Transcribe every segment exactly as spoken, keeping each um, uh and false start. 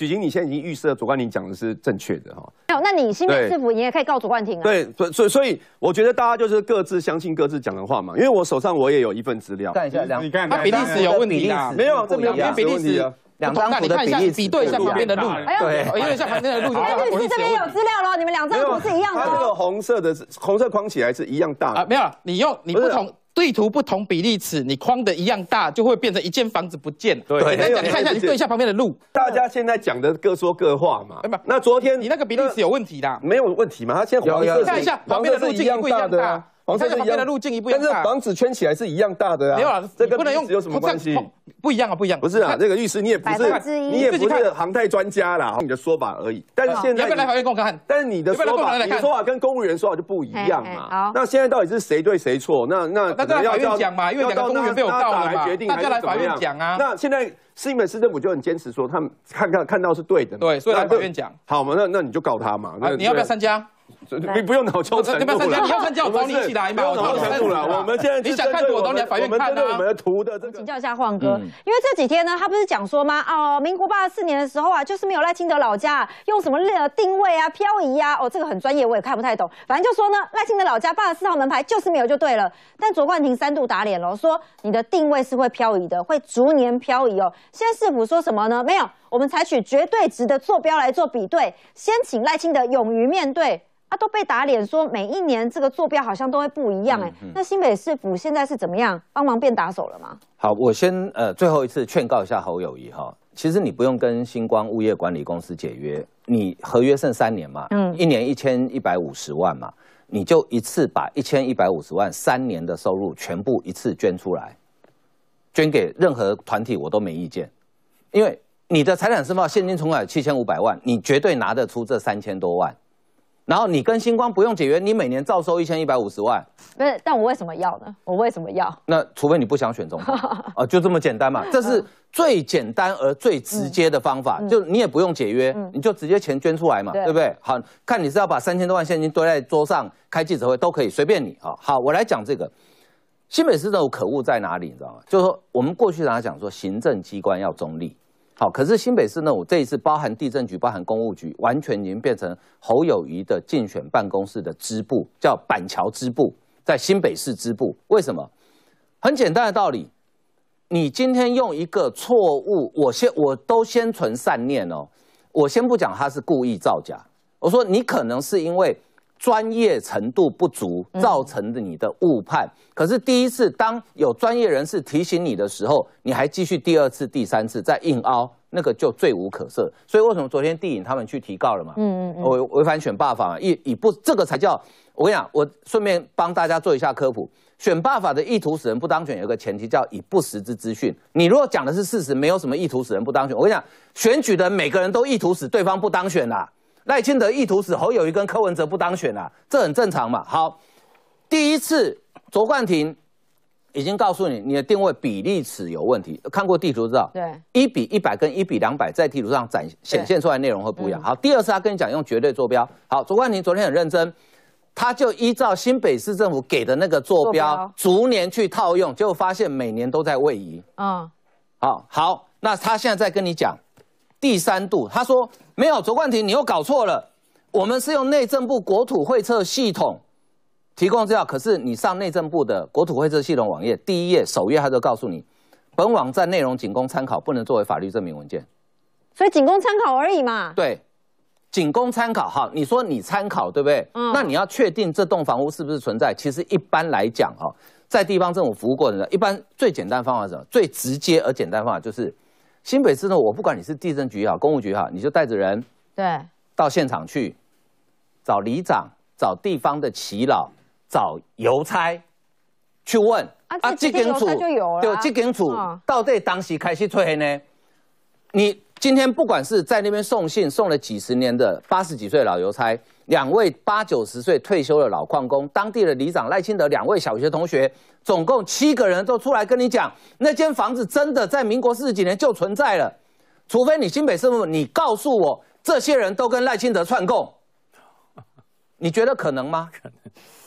许晴，你现在已经预设左冠廷讲的是正确的哈。 没有，那你新北市府你也可以告左冠廷啊。 对，所所以所以我觉得大家就是各自相信各自讲的话嘛，因为我手上我也有一份资料。 看一下两， 你看它比例尺有问题啦， 没有，这没有比例尺啊。 两张图的比例比对一下旁边的路， 对， 因为像旁边的路， 哎，律师这边有资料了，你们两张图是一样的。 它这个红色的红色框起来是一样大啊，没有，你用你不同。对图不同比例尺，你框的一样大，就会变成一间房子不见。 对， 简单讲，你看一下，你对一下旁边的路。 大家现在讲的各说各话嘛。那昨天你那个比例尺有问题的， 没有问题嘛？它现在黄色， 看一下旁边的路径一不一样大。 黄色旁边的路径一不一样大， 但是房子圈起来是一样大的啊。 没有啊， 这个不能用有什么关系？ 不一样啊，不一样。 不是啊，这个律师你也不是，你也不是航太专家啦，你的说法而已。但是现在要不要来法院公看？ 但是你的说法，你的说法跟公务员说法就不一样嘛。 好， 那现在到底是谁对谁错？那那那在法院讲嘛，因为两个公务员被我告了嘛，大家来法院讲啊。 那现在新北市政府就很坚持说，他们看看看到是对的， 对，所以来法院讲。 好嘛，那那你就告他嘛。 你要不要参加？ 你不用脑抽程度了， 你要参加，我找你一起来嘛。 不用脑抽程度了，我们现在你想看图，我找你来法院看啊。 我们的图的这个， 请教一下晃哥，因为这几天呢，他不是讲说吗？哦，民国八十四年的时候啊，就是没有赖清德老家用什么定位啊、漂移啊，哦，这个很专业，我也看不太懂。反正就说呢，赖清德老家八十四号门牌就是没有就对了。但左冠廷三度打脸了，说你的定位是会漂移的，会逐年漂移哦。现在市府说什么呢？没有，我们采取绝对值的坐标来做比对，先请赖清德勇于面对。啊，都被打脸说每一年这个坐标好像都会不一样哎、欸嗯嗯。那新北市府现在是怎么样？帮忙变打手了吗？ 好，我先呃最后一次劝告一下侯友宜哈，其实你不用跟星光物业管理公司解约，你合约剩三年嘛，嗯，一年一千一百五十万嘛，你就一次把一千一百五十万三年的收入全部一次捐出来，捐给任何团体我都没意见，因为你的财产申报现金存款七千五百万，你绝对拿得出这三千多万。然后你跟星光不用解约，你每年照收一千一百五十万。 不是，但我为什么要呢？我为什么要？ 那除非你不想选总统啊，就这么简单嘛。这是最简单而最直接的方法，嗯、就你也不用解约，嗯、你就直接钱捐出来嘛，对, 对不对？好，看你是要把三千多万现金堆在桌上开记者会都可以，随便你啊。好，我来讲这个新北市政府可恶在哪里，你知道吗？就是说我们过去常常讲说行政机关要中立。好，可是新北市政府这一次包含地政局、包含公务局，完全已经变成侯友宜的竞选办公室的支部，叫板桥支部，在新北市支部。为什么？很简单的道理，你今天用一个错误，我先我都先存善念哦，我先不讲他是故意造假，我说你可能是因为专业程度不足造成的你的误判，嗯、可是第一次当有专业人士提醒你的时候，你还继续第二次、第三次再硬凹，那个就罪无可赦。所以为什么昨天地影他们去提告了嘛？嗯嗯嗯，违违反选罢法嘛，以以不这个才叫我跟你讲，我顺便帮大家做一下科普。选罢法的意图使人不当选有一个前提叫以不实之资讯，你如果讲的是事实，没有什么意图使人不当选。我跟你讲，选举的每个人都意图使对方不当选啦。赖清德意图使侯友宜跟柯文哲不当选啊，这很正常嘛。好，第一次卓冠廷已经告诉你，你的定位比例尺有问题，看过地图知道， 对， 一比一百跟一比两百在地图上展显现出来内容会不一样。好，第二次他跟你讲用绝对坐标，好，卓冠廷昨天很认真，他就依照新北市政府给的那个坐标，坐标逐年去套用，结果发现每年都在位移。嗯，好，好，那他现在在跟你讲。第三度，他说没有，卓冠廷你又搞错了，我们是用内政部国土绘册系统提供资料，可是你上内政部的国土绘册系统网页第一页首页，他就告诉你，本网站内容仅供参考，不能作为法律证明文件。 所以仅供参考而已嘛。 对，仅供参考。好，你说你参考对不对？嗯。那你要确定这栋房屋是不是存在？其实一般来讲，哈，在地方政府服务过程中，一般最简单方法是什么？最直接而简单方法就是。新北市呢，我不管你是地政局也好，公务局也好，你就带着人对到现场去找里长、找地方的耆老、找邮差去问啊，啊这间处就有了， 对，这间处到底当时开始出现呢？你今天不管是在那边送信送了几十年的八十几岁的老邮差，两位八九十岁退休的老矿工，当地的里长赖清德两位小学同学。总共七个人都出来跟你讲，那间房子真的在民国四十几年就存在了，除非你新北市政府，你告诉我这些人都跟赖清德串供，你觉得可能吗？可能。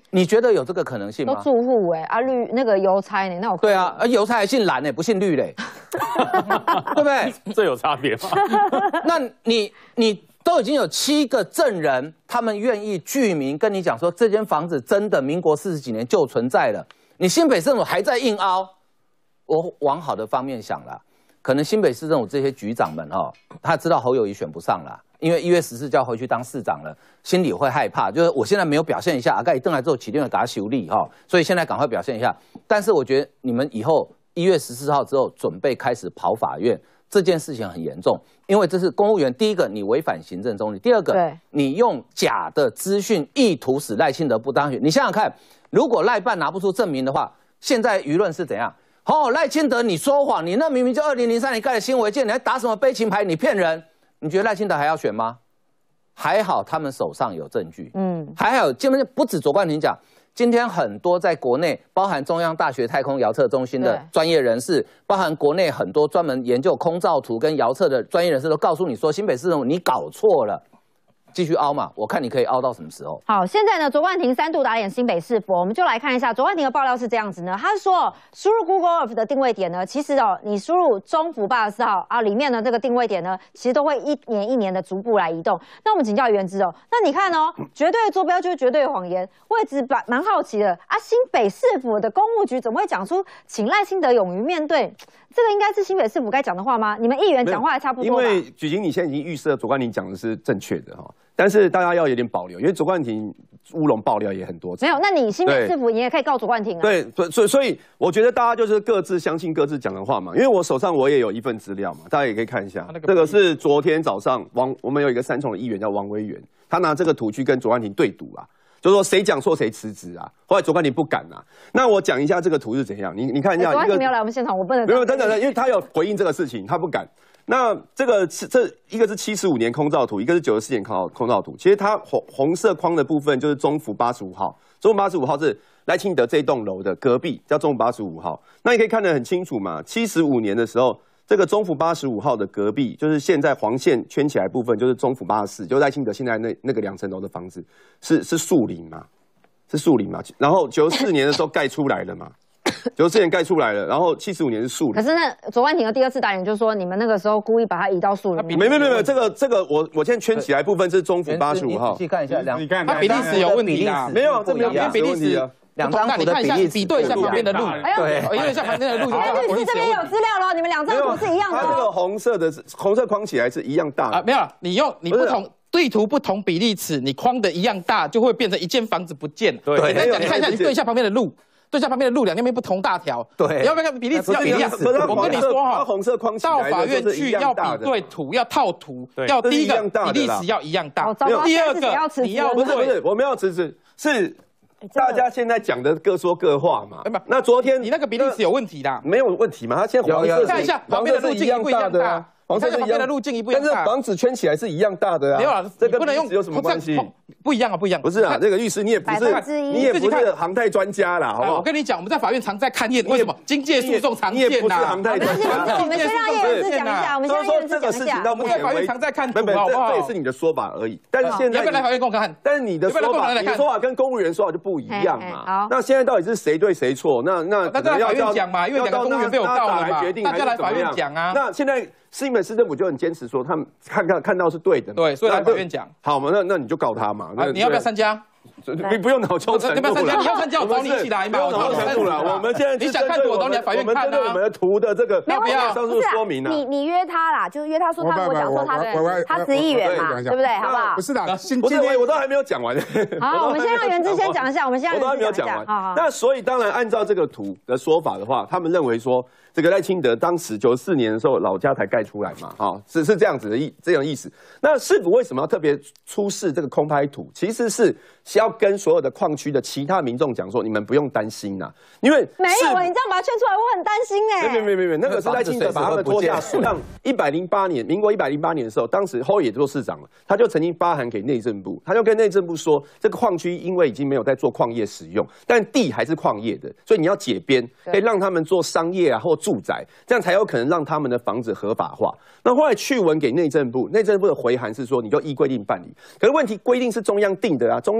你觉得有这个可能性吗？ 都住户哎、欸，啊绿那个邮差呢、欸，那我对啊，而邮差还姓蓝呢、欸，不姓绿嘞、欸，对不对？ 这有差别吗？ 那你你都已经有七个证人，他们愿意具名跟你讲说，这间房子真的民国四十几年就存在了，你新北市政府还在硬凹。我往好的方面想啦，可能新北市政府这些局长们哈、哦，他知道侯友宜选不上了。因为一月十四就要回去当市长了，心里会害怕，就是我现在没有表现一下，阿盖登来之后起定会给他修理哈，所以现在赶快表现一下。但是我觉得你们以后一月十四号之后准备开始跑法院，这件事情很严重，因为这是公务员，第一个你违反行政中立，第二个你用假的资讯意图使赖清德不当选。你想想看，如果赖办拿不出证明的话，现在舆论是怎样？哦，赖清德你说谎，你那明明就二零零三年盖的新违建，你还打什么悲情牌？你骗人！你觉得赖清德还要选吗？还好他们手上有证据，嗯，还好，今天不止卓冠廷讲，今天很多在国内，包含中央大学太空遥测中心的专业人士，包含国内很多专门研究空照图跟遥测的专业人士，都告诉你说，新北市政府你搞错了。继续凹嘛，我看你可以凹到什么时候？ 好，现在呢，卓冠廷三度打脸新北市府，我们就来看一下卓冠廷的爆料是这样子呢。他说，输入 Google Earth 的定位点呢，其实哦，你输入中福八十四号啊，里面呢这个定位点呢，其实都会一年一年的逐步来移动。那我们请教元之哦，那你看哦，绝对的坐标就是绝对的谎言。我也只蛮蛮好奇的啊，新北市府的公务局怎么会讲出请赖清德勇于面对？这个应该是新北市府该讲的话吗？你们议员讲话还差不多吧？ 因为举行你现在已经预设卓冠廷讲的是正确的哈。但是大家要有点保留，因为卓冠廷乌龙爆料也很多次。 没有，那你新北市府你也可以告卓冠廷啊。 对，所所以所以我觉得大家就是各自相信各自讲的话嘛。因为我手上我也有一份资料嘛，大家也可以看一下。这个是昨天早上王我们有一个三重的议员叫王威元，他拿这个图去跟卓冠廷对赌啊，就说谁讲错谁辞职啊。后来卓冠廷不敢啊。那我讲一下这个图是怎样，你你看一下。 卓冠廷没有来我们现场，我不能。 没有，等等等，因为他有回应这个事情，他不敢。那这个是这一个是七十五年空照图，一个是九十四年空照空照图。其实它红红色框的部分就是中福八十五号，中福八十五号是赖清德这栋楼的隔壁，叫中福八十五号。那你可以看得很清楚嘛，七十五年的时候，这个中福八十五号的隔壁，就是现在黄线圈起来的部分，就是中福八十四，就是赖清德现在那那个两层楼的房子，是是树林嘛，是树林嘛。然后九十四年的时候盖出来了嘛。九十四年盖出来了，然后七十五年是树林。 可是那卓冠廷的第二次打脸就是说，你们那个时候故意把它移到树林。 没没没没，这个这个我我现在圈起来部分是中福八十五号。 仔细看一下，两它比例尺有问题啦。 没有，这没有比例尺啊。 两张图的比例比对一下旁边的路， 对， 因为像旁边的路。 哎，律师这边有资料了，你们两张图是一样的。 它这个红色的红色框起来是一样大的啊，没有，你用你不同。对图不同比例尺，你框的一样大，就会变成一间房子不见了。 对， 简单讲，你看一下，你对一下旁边的路。对下旁边的路两边不同大条， 对， 你要不要看比例尺要一样？我跟你说哈， 红色框到法院去要比对图，要套图，要第一个比例尺要一样大，第二个你要不是不是，我们要辞职是大家现在讲的各说各话嘛。那昨天你那个比例尺有问题的， 没有问题嘛？他现在黄色看一下旁边的路径不一样大。 黄色旁边的路径一不一样大，但是房子圈起来是一样大的啊。 没有啊， 这跟不能用有什么关系？ 不一样啊，不一样。 不是啊，这个律师你也不是，你也不是航太专家啦，好不好？ 我跟你讲，我们在法院常在看验，为什么经济诉讼常见呐？ 你也不是航太专家。 我们先让叶律师讲一下，我们先让叶律师讲一下。 这个事情到目前为止常在看图， 好不好？这也是你的说法而已。但是现在要不要来法院跟我看？ 但是你的说法，你的说法跟公务员说法就不一样嘛。那现在到底是谁对谁错？那那那在法院讲嘛，因为两个公务员被我告了嘛，大家来法院讲啊。 那现在。新北市政府就很坚持说，他们看看看到是对的， 对，所以来法院讲。 好嘛，那那你就告他嘛。 你要不要参加？ 你不用脑抽程度了， 你要参加，我找你一起来嘛。 不用脑抽程度了，我们现在你想看图，我找你来法院看啊。 我们针对我们的图的这个， 没有不要上述说明啊。 你你约他啦，就是约他说他跟我讲说他他十亿元嘛，对不对？好不好？ 不是的， 不是我我都还没有讲完。 好，我们先让元之先讲一下，我们先让我都还没有讲完。那所以当然按照这个图的说法的话，他们认为说。这个赖清德当时九十四年的时候，老家才盖出来嘛，哈、哦，是是这样子的意这样意思。那市府为什么要特别出示这个空拍图？其实是要跟所有的矿区的其他民众讲说，你们不用担心呐，因为没有啊，你这样把它圈出来，我很担心哎、欸。 没没没没没，那个是赖清德把他们拖下水。让一百零八年，民国一百零八年的时候，当时侯也做市长了，他就曾经发函给内政部，他就跟内政部说，这个矿区因为已经没有在做矿业使用，但地还是矿业的，所以你要解编，可以让他们做商业啊或住宅，这样才有可能让他们的房子合法化。那后来去文给内政部，内政部的回函是说，你就依规定办理。可是问题规定是中央定的啊，中央要修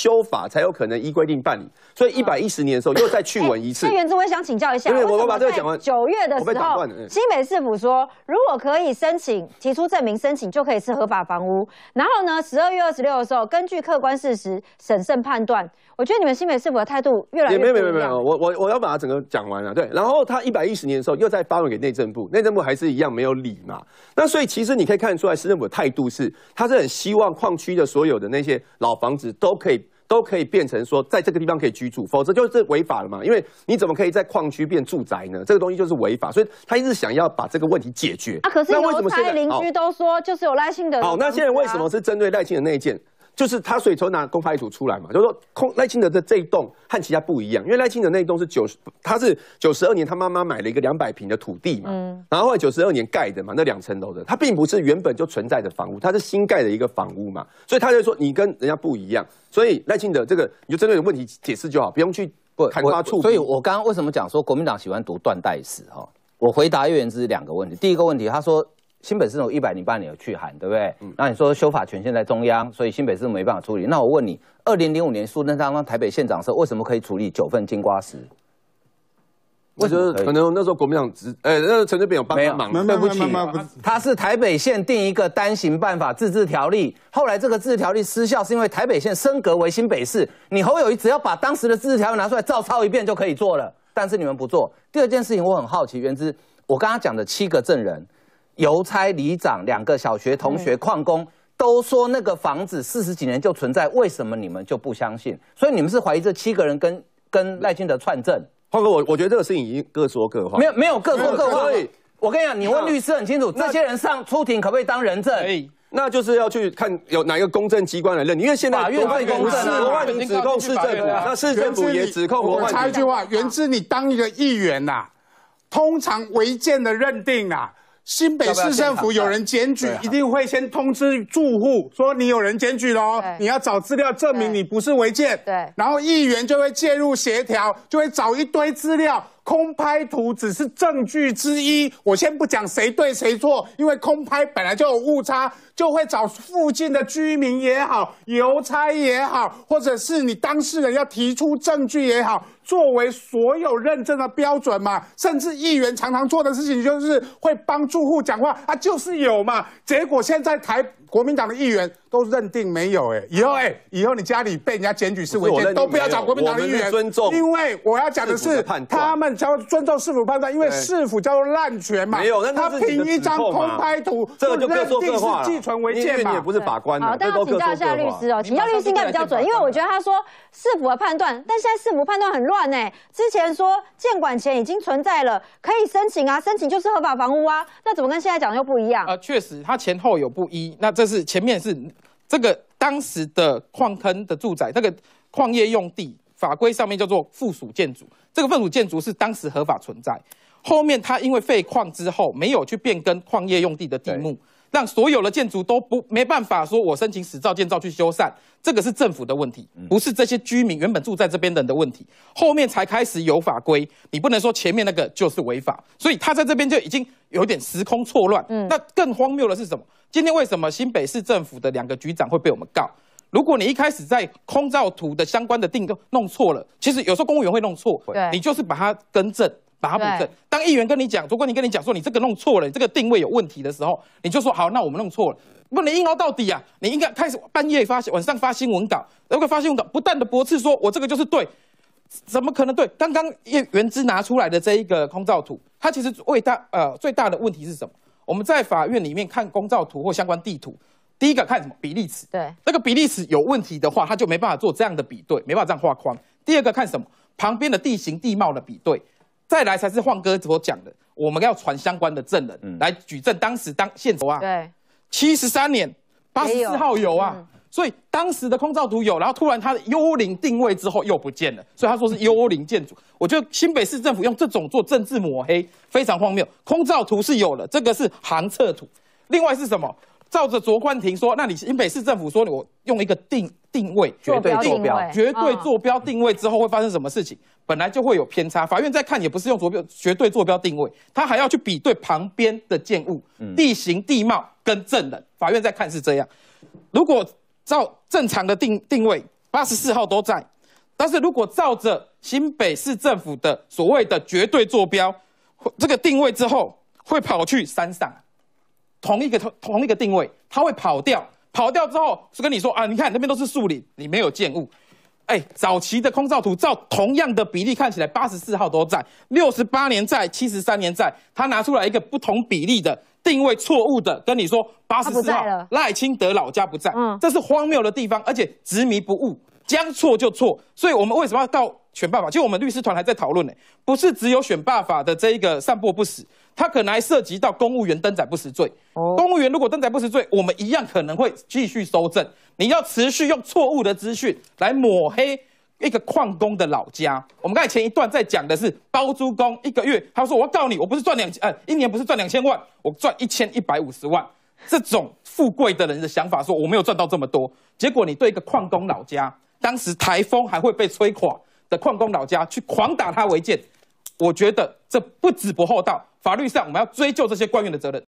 修法才有可能依规定办理。所以一百一十年的时候又再去文一次。 那元之，我也想请教一下， 因为我把这个讲完。 九月的时候，新北市府说，如果可以申请提出证明申请，就可以是合法房屋。然后呢，十二月二十六的时候，根据客观事实审慎判断。我觉得你们新北市府的态度越来越不一样。 没有没有没有，我我我要把它整个讲完了。对，然后他一百一十年的时候又再发文给内政部，内政部还是一样没有理嘛。那所以其实你可以看得出来，市政府的态度是，他是很希望矿区的所有的那些老房子都可以。都可以变成说，在这个地方可以居住，否则就是违法了嘛。因为你怎么可以在矿区变住宅呢？这个东西就是违法，所以他一直想要把这个问题解决。 啊，可是邮差邻居都说，就是有赖清德。 好，那现在为什么是针对赖清德那一件？就是他所以说拿公拍图出来嘛，就是说空赖清德的这一栋和其他不一样，因为赖清德那一栋是九十，他是九十二年他妈妈买了一个两百平的土地嘛，嗯，然后后来九十二年盖的嘛，那两层楼的，它并不是原本就存在的房屋，它是新盖的一个房屋嘛，所以他就说你跟人家不一样，所以赖清德这个你就针对的问题解释就好，不用去砍花触。 所以我刚刚为什么讲说国民党喜欢读断代史哈？我回答叶元之两个问题，第一个问题他说。新北市政府一百零八年有去函，对不对？嗯、那你说修法权限在中央，所以新北市政府没办法处理。那我问你，二零零五年苏贞昌当台北县长的时候，为什么可以处理九份金瓜石？ 我觉得可能那时候国民党只，哎、欸，那陈水扁有帮忙， 对不起，他是台北县定一个单行办法自治条例，后来这个自治条例失效，是因为台北县升格为新北市，你侯友宜只要把当时的自治条例拿出来照抄一遍就可以做了，但是你们不做。第二件事情我很好奇，元之，我刚刚讲的七个证人。邮差、里长、两个小学同学、矿工都说那个房子四十几年就存在，为什么你们就不相信？所以你们是怀疑这七个人跟跟赖清德串证？ 浩哥，我我觉得这个事情已经各说各话， 没有没有各说各话。所以我跟你讲，你问律师很清楚，这些人上出庭可不可以当人证？ 那就是要去看有哪一个公正机关来认定，因为现在法院会公正啊。 罗万宁指控市政府，那市政府也指控罗万宁。 我插一句话，元之，你当一个议员呐、啊，通常违建的认定啊。新北市政府有人检举，一定会先通知住户说你有人检举喽，你要找资料证明你不是违建。 对， 然后议员就会介入协调，就会找一堆资料。空拍图只是证据之一，我先不讲谁对谁错，因为空拍本来就有误差，就会找附近的居民也好，邮差也好，或者是你当事人要提出证据也好，作为所有认证的标准嘛。甚至议员常常做的事情就是会帮住户讲话啊，就是有嘛。结果现在台国民党的议员都认定没有，哎，以后哎，以后你家里被人家检举是违建，都不要找国民党的议员， 尊重， 因为我要讲的是他们叫尊重市府判断，因为市府叫做滥权嘛， 没有， 他凭一张空拍图， 这个就各说各话了， 寄存违建嘛， 你也不是法官。 好，但要请教一下律师哦，请教律师应该比较准，因为我觉得他说市府的判断，但现在市府判断很乱哎，之前说建管前已经存在了，可以申请啊，申请就是合法房屋啊，那怎么跟现在讲又不一样？ 呃，确实，它前后有不一，那这是前面是这个当时的矿坑的住宅，这个矿业用地法规上面叫做附属建筑，这个附属建筑是当时合法存在，后面它因为废矿之后没有去变更矿业用地的地目，让所有的建筑都不没办法说我申请使照建造去修缮，这个是政府的问题，不是这些居民原本住在这边人的问题，后面才开始有法规，你不能说前面那个就是违法，所以他在这边就已经有点时空错乱。嗯，那更荒谬的是什么？今天为什么新北市政府的两个局长会被我们告？如果你一开始在空照图的相关的定弄错了，其实有时候公务员会弄错，你就是把它更正。把它补正。当议员跟你讲，如果你跟你讲说你这个弄错了，你这个定位有问题的时候，你就说好，那我们弄错了，不能硬凹到底啊！你应该开始半夜发晚上发新闻稿，如果发新闻稿不断的驳斥说我这个就是对，怎么可能对？刚刚原之拿出来的这一个空照图，它其实最大呃最大的问题是什么？我们在法院里面看公照图或相关地图，第一个看什么比例尺， 对， 那个比例尺有问题的话，它就没办法做这样的比对，没办法这样画框。第二个看什么？旁边的地形地貌的比对。再来才是晃哥所讲的，我们要传相关的证人、嗯、来举证当时当现场啊， 对， 七十三年八十四号有啊、嗯，所以当时的空照图有，然后突然它的幽灵定位之后又不见了，所以他说是幽灵建筑。我觉得新北市政府用这种做政治抹黑非常荒谬。空照图是有了，这个是航测图，另外是什么？照着卓冠廷说，那你新北市政府说我用一个定定位绝对坐标， 绝对坐标定位之后会发生什么事情？本来就会有偏差。法院在看也不是用坐标绝对坐标定位，他还要去比对旁边的建物、嗯、地形地貌跟证人。法院在看是这样。如果照正常的定定位， 八十四号都在。但是如果照着新北市政府的所谓的绝对坐标，这个定位之后会跑去山上，同一个同同一个定位，它会跑掉，跑掉之后是跟你说啊，你看那边都是树林，你没有建物。哎，早期的空照图照同样的比例看起来，八十四号都在，六十八年在，七十三年在，他拿出来一个不同比例的定位错误的，跟你说八十四号赖清德老家不在，嗯，这是荒谬的地方，而且执迷不悟。将错就错，所以我们为什么要告选罢法？其实我们律师团还在讨论呢，不是只有选罢法的这一个散播不实，它可能还涉及到公务员登载不实罪。哦，公务员如果登载不实罪，我们一样可能会继续搜证。你要持续用错误的资讯来抹黑一个矿工的老家。我们刚才前一段在讲的是包租公一个月，他说我要告你，我不是赚两呃一年不是赚两千万，我赚一千一百五十万。这种富贵的人的想法说我没有赚到这么多，结果你对一个矿工老家。当时台风还会被吹垮的矿工老家去狂打他违建，我觉得这不止不厚道，法律上我们要追究这些官员的责任。